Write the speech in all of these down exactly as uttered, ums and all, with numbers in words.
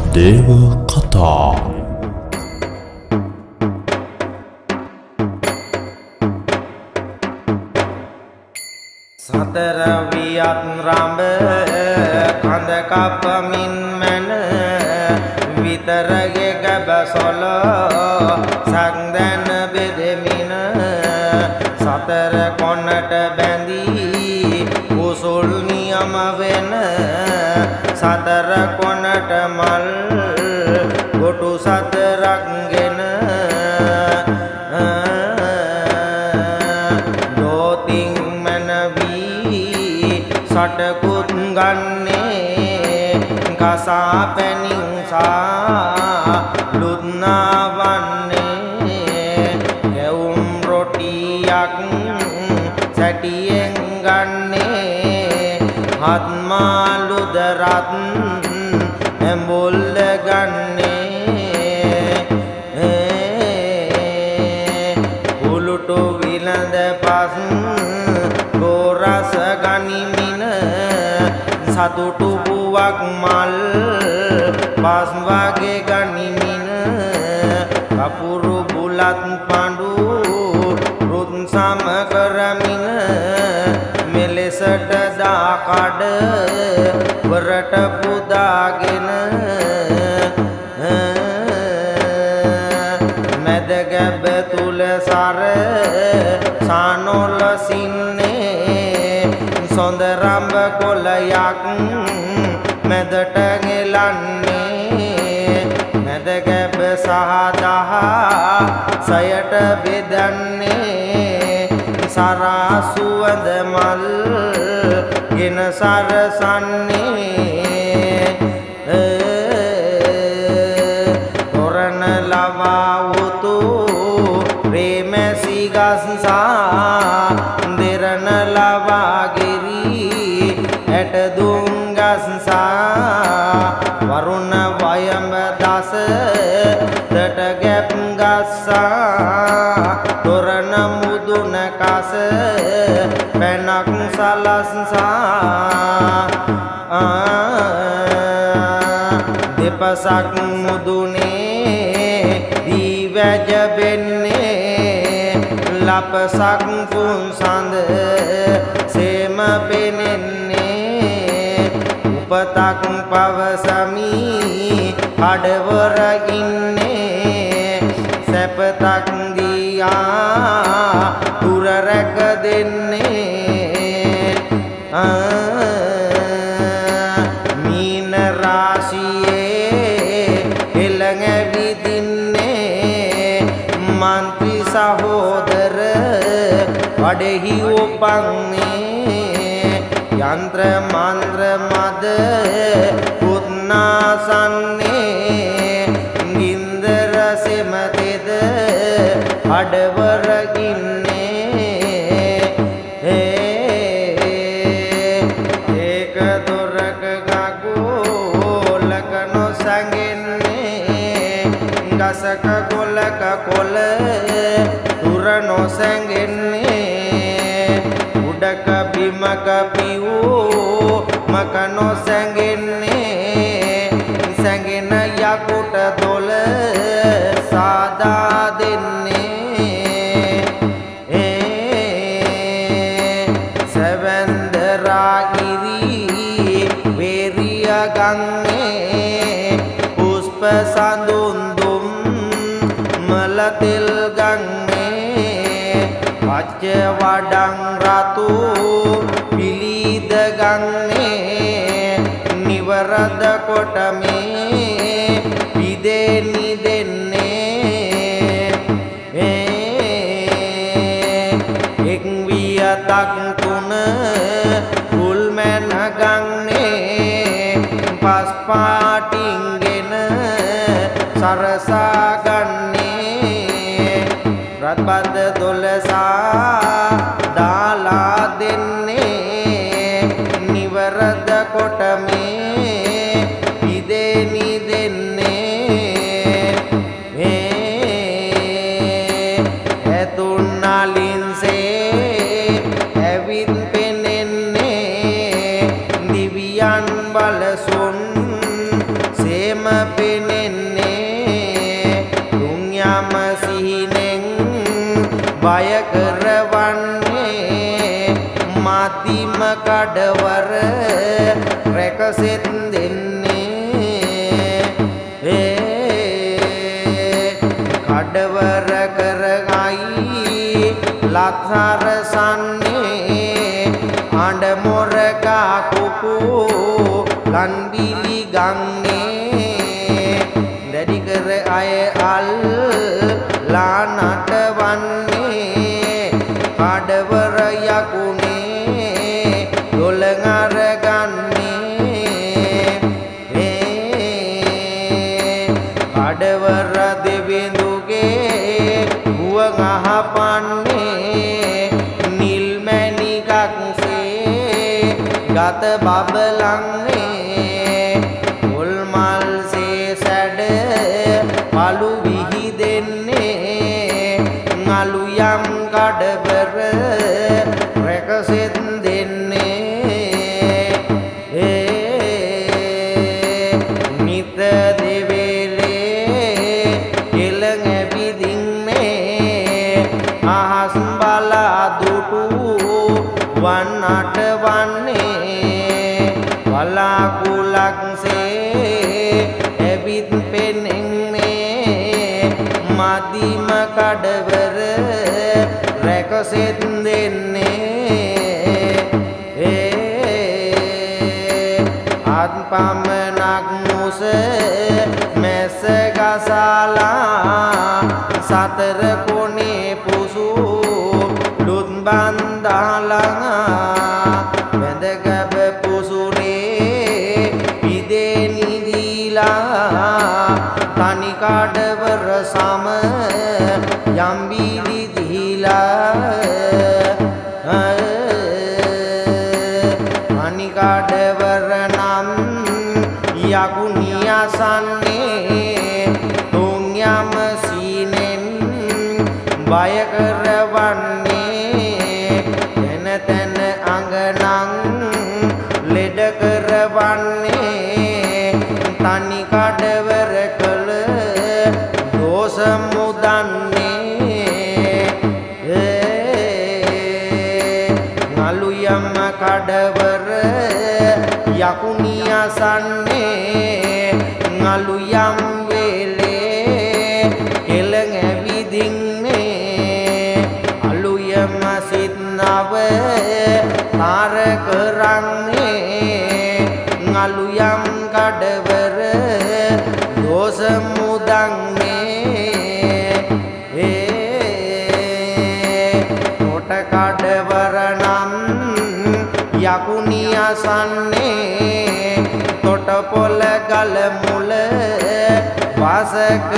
දේව කතා සතර වියත් රඹ කඳ කපමින් මැන විතරගේ ගබසොල සක්දැන බෙදෙමින සතර කොනට බැඳී උසුල් නියම වෙන සතර කොනට මල් ගොටු සතරක් ගෙන දෝතින් සටකුත් ගන්නේ කසා පැනින් සා ලුත්නාවන්නේ ගැවුම් රොටියක් සැටියෙන් ගන්නේ හත්මාලුද රත් ඇඹුල්ල ගන්නේ උළුටු විලඳ පස් ගෝරස ගනිමින සතුටු පුවක් මල් පස් වගේ ගනිමින කපුරු බුලත් පඬු රුත් සම කරමින මෙලෙසට දා කඩ වරට පුදාගෙන මැද ගැබ තුල සර සානොල සින්නේ සොඳ රඹ කොළයක් මැදට ගෙලන්නේ මැද ගැබ සහ දහ සයට බෙදන්නේ සරා සුවඳ මල් ගෙන සරසන්නේ තොරණ ලවා උතු රේමැසි ගස්සා දෙරණ ලවා ගිරි ඇට දුම් ගස්සා වරුණ වයඹ දස දට ගැප් ගස්සා තොරණ මුදුන කස පැනක් සලස්සා දෙපසක් මුදුනේ දී වැජබෙන්නේ ලපසක් පුන්සඳ සේම පෙනෙන්නේ උපතක් පවසමි කඩවර ඉන්නේ සැපතක් දියා දුර රැක දෙන්නේ මීන රාශියේ එළඟ විදින්නේ මන්ත්‍රි සහෝදර වඩෙහි උපන්නේ යන්ත්‍ර මන්ත්‍ර මද පුත්නාසන්නේ ගින්දර සෙමතෙද අඩවර ඉන්නේ ඒක දොරක ගගෝලක නොසැඟෙන්නේ ගසක කොලක කොල දුර නොසැඟෙන්නේ උඩක බිමක පිවූ මක නොසැඟෙන්නේ සැඟෙන යකුට දොල සාදා දෙන්නේ සැවැන්ද රාගිරි වේරිය ගන්නේ පුෂ්ප සඳුන් දුම් මල තෙල් ගන්නේ පච්ච වඩං රතු පිලිද ගන්නේ නිවරද කොට මේ පිදෙනි දෙන්නේ එක් වියතක් තුන කුල්මැන ගන්නේ පස් පාටින්ගෙන සරසා ගන්නේ රත්බද දොළසා දාලා දෙන්නේ නිවරද කොට මේ පිදෙනි දෙන්නේ ඇතුන් නලින්සේ ඇවිත් පෙනෙන්නේ දිවියන් බලසුන් සේම පෙනෙන්නේ තුන් යම සිහිනෙන් බය කරවන්නේ මාතිම කඩවර රැකසෙත් දෙන්නේ ඒ කඩවර කරගයි ලක්හර සන්නේ අඬ මොරකා කුකු ලන්බිලි ගන්නේ දැඩි කර අය අල් ලා නටවන්නේ කඩවර යකුනේ දොළඟර ගන්නේ ඒ කඩවර දෙවිඳුගේ හුවඟ අහපන්නේ නිල් මැණිකක්සේ ගත බබලන්නේ මුල් මල්සේ සැඩ පළු විහිදෙන්නේ අලු යම් කඩවර රැකසෙත් දෙන්නේ ඒ නිත දෙවේලේ කෙළඟ ඇවිදින්නේ අහස් බලා දුටු වන් අටවන්නේ වලාකුලක්සේ ඇවිත් පෙනෙන්නේ මදිම කඩවර රැකසෙත් දෙන්නේ ඒ අත්පමණක් මුස මැස ගසලා සතර කොනේ පුසු ලුත් බන්දාලා වැඳගැබ පුසුනේ පිදෙනි දීලා තනි කඩවර සම යම්බිලි දීලා තනි කඩවර නම් යකුනියසන්නේ තුන් යම සීනෙන් බය කරවන්නේ තැන තැන අඟනං ලෙඩ කරවන්නේ තනි කඩවර කළ දෝෂ මුදන්නේ නලු යම කඩවර යකුනියසන්නේ නලු යම් වේලේ කෙළඟ ඇවිදින්නේ අලු යම සිත් නව තාර කරන්නේ නලු යම් කඩවර දෝෂ මුදන්නේ ඒ කොට කඩවර නම් යකුනියසන්නේ තොට පොළ ගල මුල වාස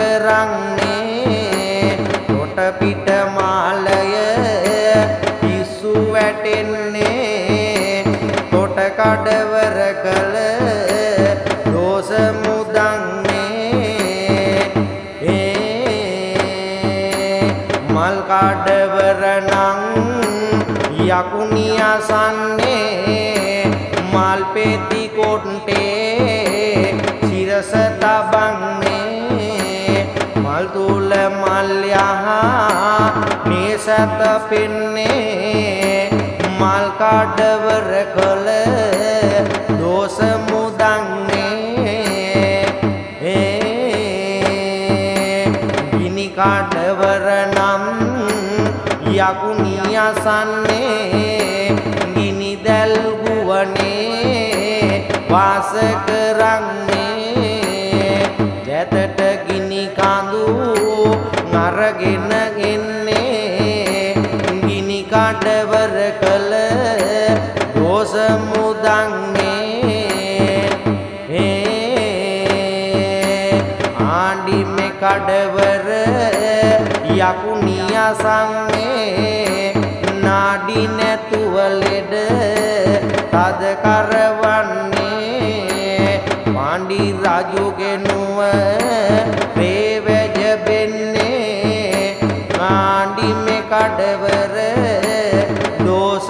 කරන්නේ තොට පිට මාලය පිස්සු වැටෙන්නේ තොට කඩවර කළ දෝෂ මුදන්නේ ඒ මල් කඩවර නම් යකුනියසන්නේ මල් පෙති කොට්ටේ සිරස තබන්නේ මල් තුල මල් යහ නේසත පෙන්නේ මල් කඩවර කළ දෝෂ මුදන්නේ ඒ ගිනි කඩවර නම් යකුනියසන්නේ ගිනි දැල් ගුවනේ වාස කරන්නේ දැතට ගිනි කඳු අරගෙන එන්නේ ගිනි කඩවර කළ දෝෂ මුදන්නේ ඒ ආණ්ඩි මේ කඩවර යකුනියසන්නේ නාඩි නැතුව ලෙඩ තද කරවන්නේ පාණ්ඩි රජුගේ නුව වේවැජ බෙන්නේ ආණ්ඩි මේ කඩවර දෝෂ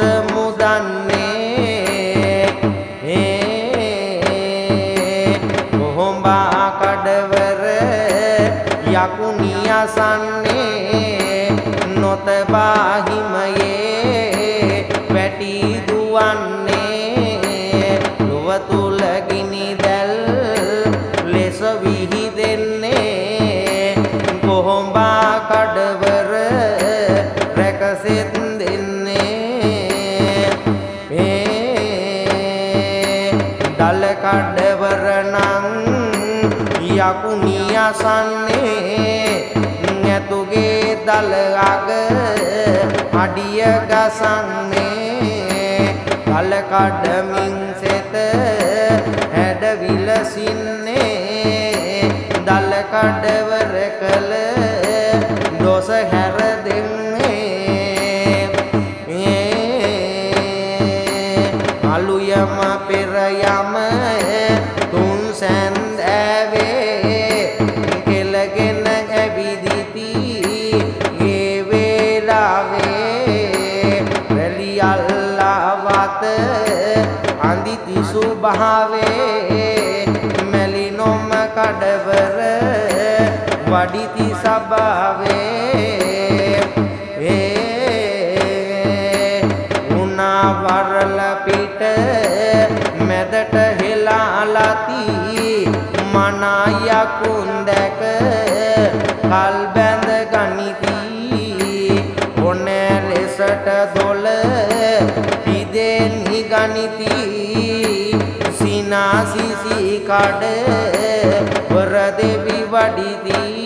මුදන්නේ ඒ කොහොඹා කඩ යකුණි අසන්නේ නොතබා හිමයේ වැටි දුවන්නේ ලොව තුල ගිනි දැල් ලෙස විහිදෙන්නේ කොහොඹා කඩවර රැකසෙත් දෙන්නේ මේ දල කඩවර නම් යකුණි අසන්නේ ඇතුගේ දල අග අඩිය ගසන්නේ දල කඩමින් සෙත හැඩ විලසින්නේ දල කඩවර කළ දොස හැර දෙන්නේ අලු යම පෙර යම තුන් සැන්දෑවේ කෙලගෙන ඇවිදිති ඒ වේලාවේ රැලි අල්ලාවත අඳිති සුභාවේ මැලි නොම කඩවර වඩිති සභාවේ ඒ උනා වරල පිට මැදට හෙලාලති මනා යකුන් දැක කල් බැඳ ගනිති ඔනෑ ලෙසට දොළ පිදෙන්නි ගනිති සිනාසිසි කඩ වර දෙවි වඩිති